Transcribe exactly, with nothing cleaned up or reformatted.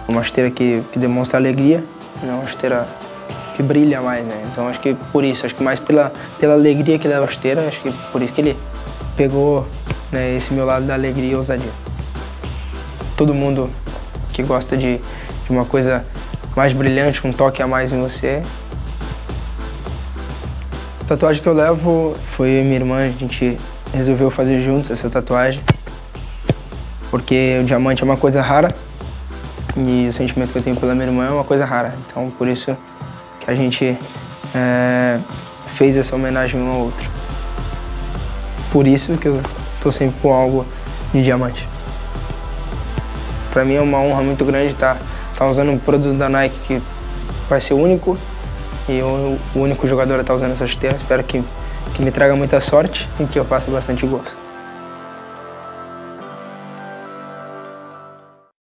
uma esteira que, que demonstra alegria, é uma esteira que brilha mais, né? Então acho que por isso, acho que mais pela, pela alegria que leva a esteira, acho que por isso que ele pegou, né, esse meu lado da alegria e ousadia. Todo mundo que gosta de, de uma coisa mais brilhante, com um toque a mais em você. A tatuagem que eu levo foi eu e minha irmã, a gente resolveu fazer juntos essa tatuagem, porque o diamante é uma coisa rara e o sentimento que eu tenho pela minha irmã é uma coisa rara. Então, por isso que a gente é, fez essa homenagem um ao outro. Por isso que eu tô sempre com algo de diamante. Para mim é uma honra muito grande estar, estar usando um produto da Nike que vai ser único e eu, o único jogador a estar usando essa esteira. Espero que, que me traga muita sorte e que eu faça bastante gosto.